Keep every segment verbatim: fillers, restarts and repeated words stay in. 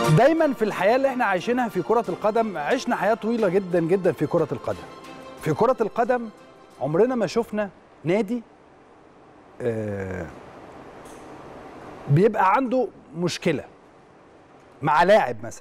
دايما في الحياة اللي احنا عايشينها في كرة القدم عشنا حياة طويلة جدا جدا في كرة القدم. في كرة القدم عمرنا ما شفنا نادي آه بيبقى عنده مشكلة مع لاعب مثلا.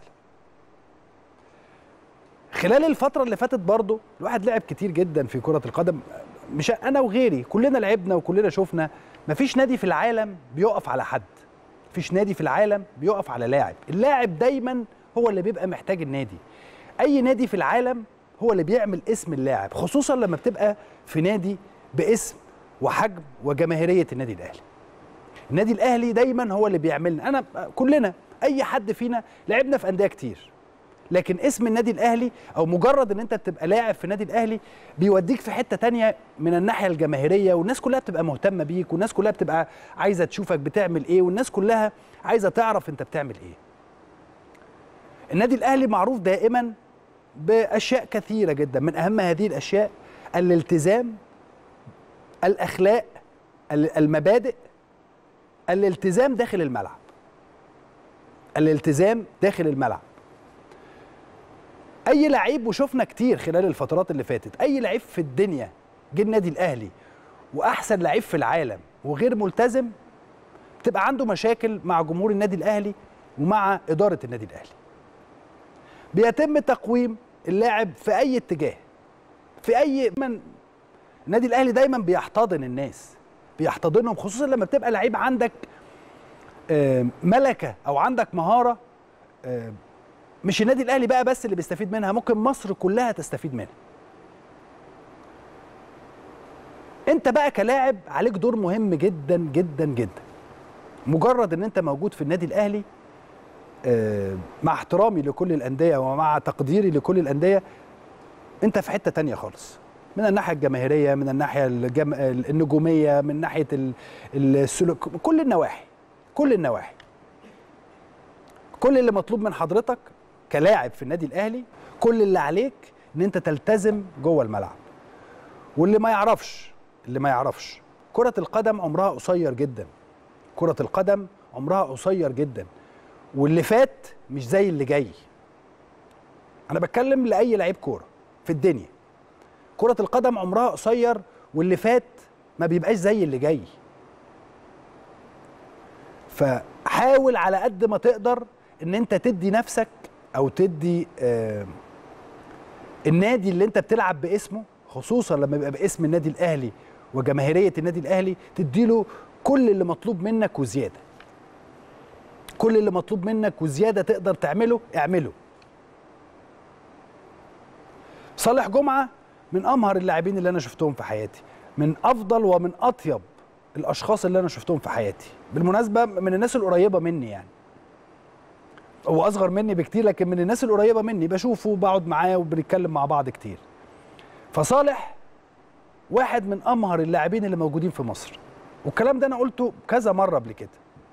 خلال الفترة اللي فاتت برضو الواحد لعب كتير جدا في كرة القدم، مش انا وغيري، كلنا لعبنا وكلنا شفنا. مفيش نادي في العالم بيقف على حد، مفيش نادي في العالم بيقف على لاعب. اللاعب دايما هو اللي بيبقى محتاج النادي. اي نادي في العالم هو اللي بيعمل اسم اللاعب، خصوصا لما بتبقى في نادي باسم وحجم وجماهيرية النادي الاهلي. النادي الاهلي دايما هو اللي بيعملنا. انا كلنا اي حد فينا لعبنا في انديه كتير، لكن اسم النادي الاهلي او مجرد ان انت بتبقى لاعب في النادي الاهلي بيوديك في حته تانية من الناحيه الجماهيريه، والناس كلها بتبقى مهتمه بيك، والناس كلها بتبقى عايزه تشوفك بتعمل ايه، والناس كلها عايزه تعرف انت بتعمل ايه. النادي الاهلي معروف دائما باشياء كثيره جدا، من اهم هذه الاشياء الالتزام، الاخلاق، المبادئ، الالتزام داخل الملعب. الالتزام داخل الملعب. اي لعيب، وشفنا كتير خلال الفترات اللي فاتت، اي لعيب في الدنيا جه النادي الاهلي واحسن لعيب في العالم وغير ملتزم، بتبقى عنده مشاكل مع جمهور النادي الاهلي ومع اداره النادي الاهلي. بيتم تقويم اللاعب في اي اتجاه، في اي من النادي الاهلي دايما بيحتضن الناس، بيحتضنهم، خصوصا لما بتبقى لعيب عندك ملكه او عندك مهاره. مش النادي الاهلي بقى بس اللي بيستفيد منها، ممكن مصر كلها تستفيد منها. انت بقى كلاعب عليك دور مهم جدا جدا جدا. مجرد ان انت موجود في النادي الاهلي، مع احترامي لكل الانديه ومع تقديري لكل الانديه، انت في حته تانية خالص، من الناحيه الجماهيريه، من الناحيه الجم... النجوميه، من ناحيه السلوك، كل النواحي كل النواحي. كل اللي مطلوب من حضرتك كلاعب في النادي الاهلي، كل اللي عليك ان انت تلتزم جوه الملعب. واللي ما يعرفش اللي ما يعرفش كرة القدم عمرها قصير جدا. كرة القدم عمرها قصير جدا، واللي فات مش زي اللي جاي. انا بتكلم لاي لعيب كوره في الدنيا. كرة القدم عمرها قصير، واللي فات ما بيبقاش زي اللي جاي. فحاول على قد ما تقدر ان انت تدي نفسك او تدي آه النادي اللي انت بتلعب باسمه، خصوصا لما يبقى باسم النادي الاهلي وجماهيريه النادي الاهلي، تديله كل اللي مطلوب منك وزياده. كل اللي مطلوب منك وزياده تقدر تعمله اعمله. صالح جمعه من امهر اللاعبين اللي انا شفتهم في حياتي، من افضل ومن اطيب الاشخاص اللي انا شفتهم في حياتي. بالمناسبه من الناس القريبه مني، يعني هو اصغر مني بكتير، لكن من الناس القريبه مني، بشوفه وبقعد معاه وبنتكلم مع بعض كتير. فصالح واحد من امهر اللاعبين اللي موجودين في مصر، والكلام ده انا قلته كذا مره قبل كده.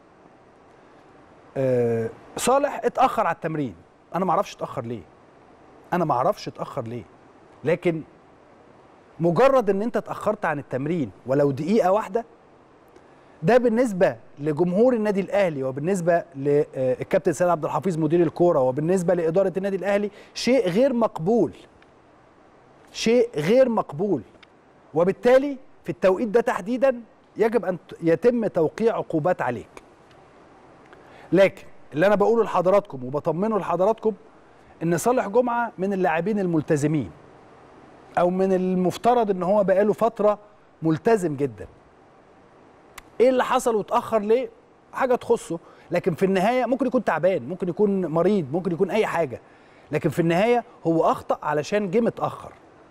أه صالح اتاخر على التمرين، انا ما اعرفش اتاخر ليه، انا ما اعرفش اتاخر ليه، لكن مجرد ان انت اتاخرت عن التمرين ولو دقيقه واحده، ده بالنسبه لجمهور النادي الاهلي وبالنسبه للكابتن سيد عبد الحفيظ مدير الكوره وبالنسبه لاداره النادي الاهلي شيء غير مقبول. شيء غير مقبول، وبالتالي في التوقيت ده تحديدا يجب ان يتم توقيع عقوبات عليك. لكن اللي انا بقوله لحضراتكم وبطمنه لحضراتكم ان صالح جمعه من اللاعبين الملتزمين، او من المفترض ان هو بقاله فتره ملتزم جدا. ايه اللي حصل واتاخر ليه؟ حاجه تخصه، لكن في النهايه ممكن يكون تعبان، ممكن يكون مريض، ممكن يكون اي حاجه، لكن في النهايه هو اخطا علشان جه متاخر.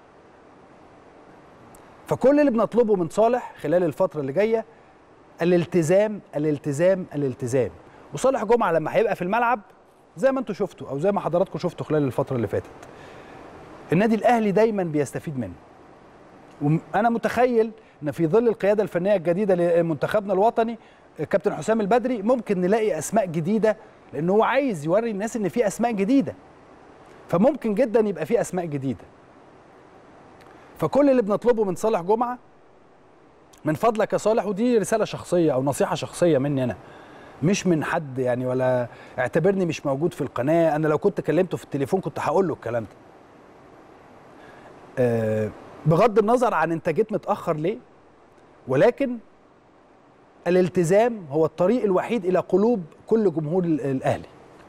فكل اللي بنطلبه من صالح خلال الفتره اللي جايه الالتزام الالتزام الالتزام. وصالح جمعه لما هيبقى في الملعب زي ما انتم شفتوا او زي ما حضراتكم شفتوا خلال الفتره اللي فاتت، النادي الاهلي دايما بيستفيد منه. وانا متخيل ان في ظل القياده الفنيه الجديده لمنتخبنا الوطني كابتن حسام البدري ممكن نلاقي اسماء جديده، لان هو عايز يوري الناس ان في اسماء جديده، فممكن جدا يبقى في اسماء جديده. فكل اللي بنطلبه من صالح جمعه، من فضلك يا صالح، ودي رساله شخصيه او نصيحه شخصيه مني انا، مش من حد يعني، ولا اعتبرني مش موجود في القناه. انا لو كنت كلمته في التليفون كنت هقول له الكلام ده. أه بغض النظر عن انت جيت متاخر ليه، ولكن الالتزام هو الطريق الوحيد الى قلوب كل جمهور الاهلي،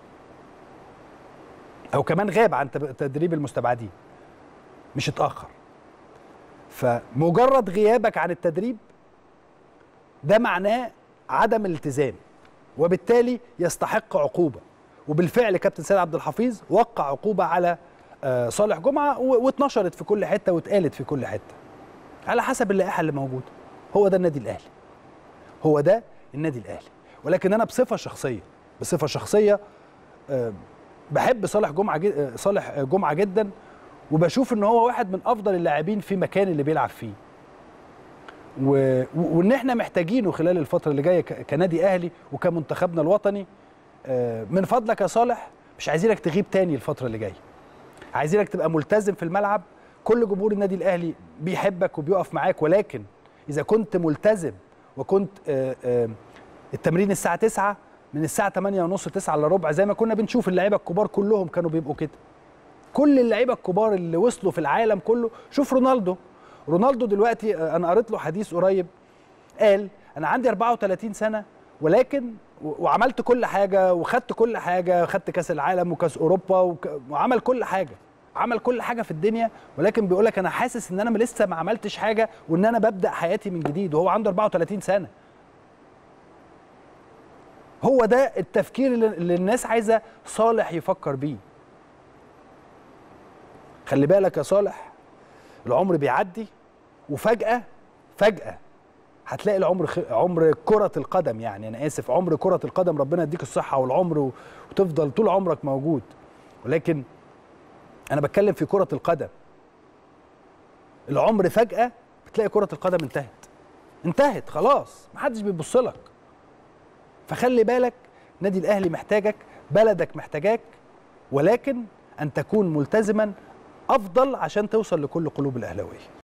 او كمان غاب عن تدريب المستبعدين، مش اتاخر. فمجرد غيابك عن التدريب ده معناه عدم الالتزام، وبالتالي يستحق عقوبه. وبالفعل كابتن سيد عبد الحفيظ وقع عقوبه على صالح جمعه، واتنشرت في كل حته واتقالت في كل حته على حسب اللائحه اللي موجوده. هو ده النادي الاهلي، هو ده النادي الاهلي. ولكن انا بصفه شخصيه بصفه شخصيه بحب صالح جمعه صالح جمعه جدا، وبشوف ان هو واحد من افضل اللاعبين في مكان اللي بيلعب فيه، و... وان احنا محتاجينه خلال الفتره اللي جايه كنادي اهلي وكمنتخبنا الوطني. من فضلك يا صالح مش عايزينك تغيب تاني الفتره اللي جايه، عايزينك تبقى ملتزم في الملعب. كل جمهور النادي الاهلي بيحبك وبيقف معاك، ولكن اذا كنت ملتزم وكنت التمرين الساعه تسعة من الساعه تمانية ونص تسعة الا ربع زي ما كنا بنشوف اللعيبه الكبار كلهم كانوا بيبقوا كده. كل اللعيبه الكبار اللي وصلوا في العالم كله، شوف رونالدو رونالدو دلوقتي انا قريت له حديث قريب، قال انا عندي أربعة وتلاتين سنة ولكن وعملت كل حاجه وخدت كل حاجه، خدت كاس العالم وكاس اوروبا وك... وعمل كل حاجه عمل كل حاجه في الدنيا، ولكن بيقول لك انا حاسس ان انا لسه ما عملتش حاجه وان انا ببدا حياتي من جديد، وهو عنده أربعة وتلاتين سنة. هو ده التفكير اللي الناس عايزه صالح يفكر بيه. خلي بالك يا صالح، العمر بيعدي وفجأة فجأة هتلاقي العمر خ... عمر كرة القدم، يعني أنا آسف، عمر كرة القدم ربنا يديك الصحة والعمر و... وتفضل طول عمرك موجود، ولكن أنا بتكلم في كرة القدم. العمر فجأة بتلاقي كرة القدم انتهت انتهت خلاص، محدش بيبص لك. فخلي بالك، نادي الأهلي محتاجك، بلدك محتاجاك، ولكن أن تكون ملتزما أفضل عشان توصل لكل قلوب الأهلاوية.